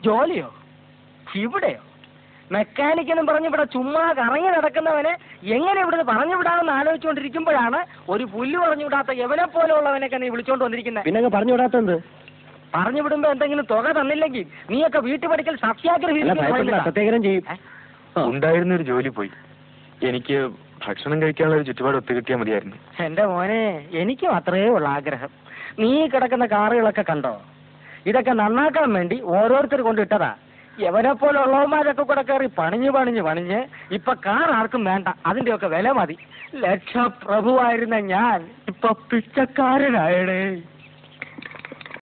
ജോലിയോ? ഇവിടെയോ? മെക്കാനിക്കെന്നും പറഞ്ഞ് ഇവിടെ ചുമ്മാ കറങ്ങി നടക്കുന്നവനെ എങ്ങനെ ഇവിടുന്ന് പറഞ്ഞു വിടാമെന്ന് ആലോചിച്ചുകൊണ്ടിരിക്കുമ്പോഴാണ് ഒരു പുല്ല് പറഞ്ഞു വിടാത്ത എവനെ പോലെയുള്ളവനൊക്കെ നീ വിളിച്ചോണ്ട് വന്നിരിക്കുന്നത്. പിന്നെ പറഞ്ഞു വിടാത്തത്? പറഞ്ഞു വിടുമ്പോ എന്തെങ്കിലും തുക തന്നില്ലെങ്കിൽ നീയൊക്കെ വീട്ടുപടിക്കൽ സത്യാഗ്രഹം ചെയ്യും. ഉണ്ടായിരുന്നൊരു ജോലി പോയി. എനിക്ക് ഭക്ഷണം കഴിക്കാനുള്ള ഒരു ചുറ്റുപാട് ഒത്തുകിട്ടിയാൽ മതിയായിരുന്നു. എന്റെ മോനെ, എനിക്കും അത്രയേ ഉള്ള ആഗ്രഹം. നീ കിടക്കുന്ന കാറുകളൊക്കെ കണ്ടോ? ഇതൊക്കെ നന്നാക്കാൻ വേണ്ടി ഓരോരുത്തർ കൊണ്ടിട്ടതാ. എവനെ പോലെ ഉള്ളവന്മാരൊക്കെ കൂടെ കയറി പണിഞ്ഞ് ഇപ്പൊ കാർ ആർക്കും വേണ്ട. അതിന്റെയൊക്കെ വില മതി. ലക്ഷപ്രഭുവായിരുന്ന ഞാൻ ഇപ്പൊ പിച്ചക്കാരനായടേ.